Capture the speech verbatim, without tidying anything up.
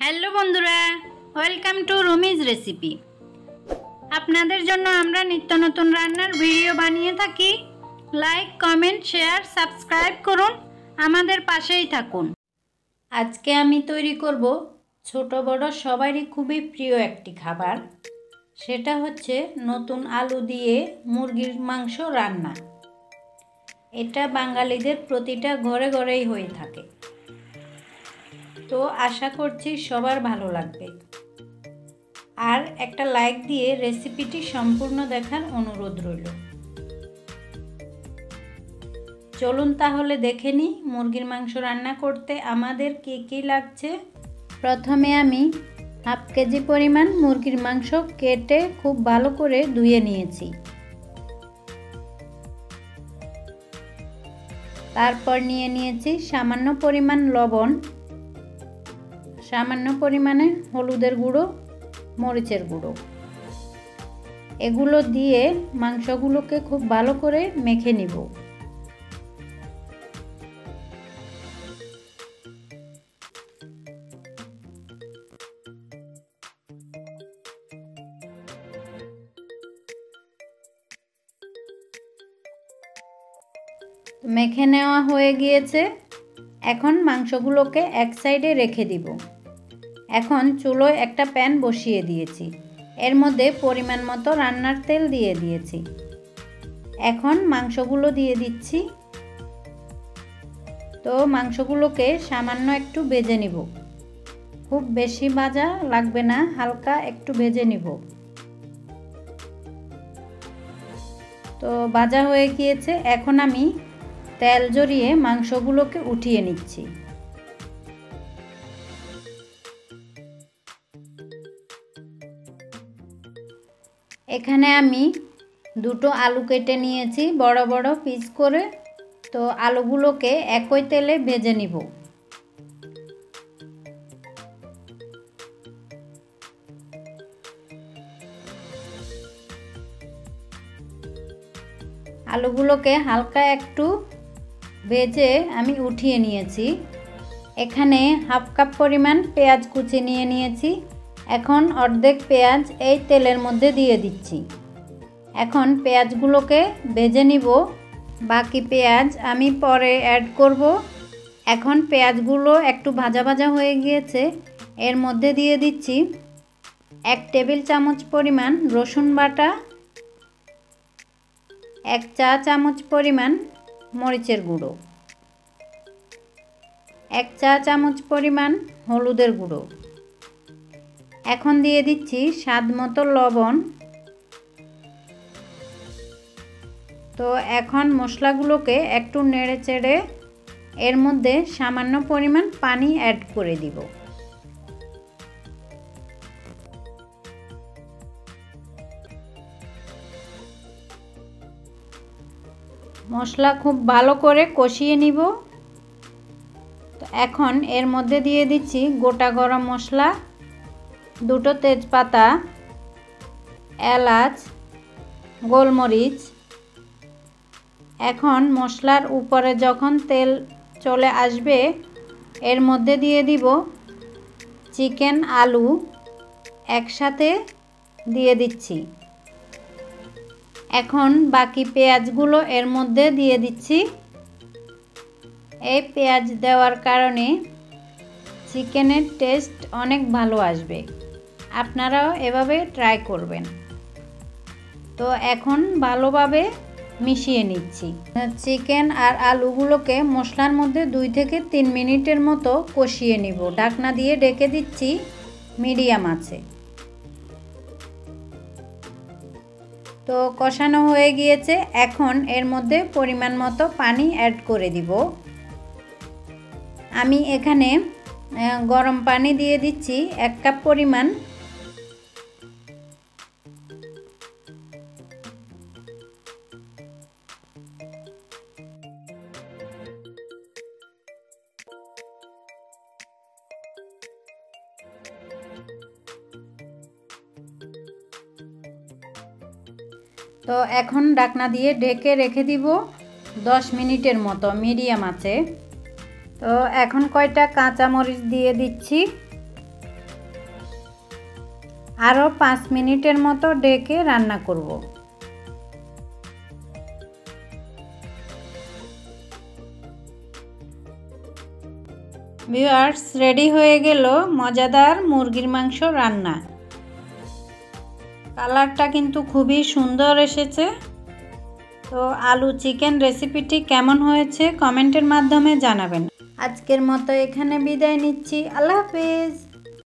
Hello বন্ধুরা, welcome to Rumi's recipe. আপনাদের জন্য আমরা নিত্য নতুন রান্নার ভিডিও বানিয়ে থাকি। লাইক, কমেন্ট, শেয়ার, সাবস্ক্রাইব করুন, আমাদের পাশেই থাকুন। আজকে আমি তৈরি করব ছোট বড় সবারই খুবই প্রিয় একটি খাবার। সেটা হচ্ছে নতুন আলু দিয়ে মুরগির মাংস রান্না। এটা বাঙালিদের প্রতিটা ঘরে ঘরেই হয়ে থাকে। তো আশা করছি সবার ভালো লাগবে। আর একটা লাইক দিয়ে রেসিপিটি সম্পূর্ণ দেখার অনুরোধ রইল। চলুন তাহলে দেখে নিই মুরগির মাংস রান্না করতে আমাদের কী কী লাগছে। প্রথমে আমি হাফ কেজি পরিমাণ মুরগির মাংস কেটে খুব ভালো করে ধুয়ে নিয়েছি। তারপর নিয়ে নিয়েছি সামান্য পরিমাণ লবণ, সামান্য পরিমাণে হলুদের গুঁড়ো, মরিচের গুঁড়ো। এগুলো দিয়ে মাংসগুলোকে খুব ভালো করে মেখে নিব। মেখে নেওয়া হয়ে গিয়েছে। এখন মাংসগুলোকে এক সাইডে রেখে দিব। এখন চুলোয় একটা প্যান বসিয়ে দিয়েছি। এর মধ্যে পরিমাণ মতো রান্নার তেল দিয়ে দিয়েছি। এখন মাংসগুলো দিয়ে দিচ্ছি। তো মাংসগুলোকে সামান্য একটু ভেজে নিব। খুব বেশি ভাজা লাগবে না, হালকা একটু ভেজে নিব। তো ভাজা হয়ে গিয়েছে। এখন আমি তেল জড়িয়ে মাংসগুলোকে উঠিয়ে নিচ্ছি। এখানে আমি দুটো আলু কেটে নিয়েছি বড় বড় পিস করে। তো আলুগুলোকে একই তেলে ভেজে নিব। আলুগুলোকে হালকা একটু ভেজে আমি উঠিয়ে নিয়েছি। এখানে হাফ কাপ পরিমাণ পেঁয়াজ কুচি নিয়ে নিয়েছি। এখন অর্ধেক পেঁয়াজ এই তেলের মধ্যে দিয়ে দিচ্ছি। এখন পেঁয়াজগুলোকে ভেজে নিব। বাকি পেঁয়াজ আমি পরে অ্যাড করব। এখন পেঁয়াজগুলো একটু ভাজা ভাজা হয়ে গিয়েছে। এর মধ্যে দিয়ে দিচ্ছি এক টেবিল চামচ পরিমাণ রসুন বাটা, এক চা চামচ পরিমাণ মরিচের গুঁড়ো, এক চা চামচ পরিমাণ হলুদের গুঁড়ো। এখন দিয়ে দিচ্ছি স্বাদ মতো লবণ। তো এখন মশলাগুলোকে একটু নেড়ে চেড়ে এর মধ্যে সামান্য পরিমাণ পানি অ্যাড করে দিব। মশলা খুব ভালো করে কষিয়ে নিব। তো এখন এর মধ্যে দিয়ে দিচ্ছি গোটা গরম মশলা, দুটো তেজপাতা, এলাচ, গোলমরিচ। এখন মশলার উপরে যখন তেল চলে আসবে এর মধ্যে দিয়ে দিব চিকেন, আলু একসাথে দিয়ে দিচ্ছি। এখন বাকি পেঁয়াজগুলো এর মধ্যে দিয়ে দিচ্ছি। এই পেঁয়াজ দেওয়ার কারণে চিকেনের টেস্ট অনেক ভালো আসবে। আপনারাও এভাবে ট্রাই করবেন। তো এখন ভালোভাবে মিশিয়ে নিচ্ছি। চিকেন আর আলুগুলোকে মশলার মধ্যে দুই থেকে তিন মিনিটের মতো কষিয়ে নিব। ঢাকনা দিয়ে ঢেকে দিচ্ছি মিডিয়াম আঁচে। তো কষানো হয়ে গিয়েছে। এখন এর মধ্যে পরিমাণ মতো পানি অ্যাড করে দিব। আমি এখানে গরম পানি দিয়ে দিচ্ছি এক কাপ পরিমাণ। তো এখন ঢাকনা দিয়ে ঢেকে রেখে দিব দশ মিনিটের মতো মিডিয়াম আঁচে। তো এখন কয়টা কাঁচামরিচ দিয়ে দিচ্ছি। আরও পাঁচ মিনিটের মতো ঢেকে রান্না করব। ভিউয়ার্স, রেডি হয়ে গেল মজাদার মুরগির মাংস রান্না। কালারটা কিন্তু খুবই সুন্দর এসেছে। তো আলু চিকেন রেসিপিটি কেমন হয়েছে কমেন্টের মাধ্যমে জানাবেন। আজকের মতো এখানে বিদায় নিচ্ছি। আল্লাহ হাফেজ।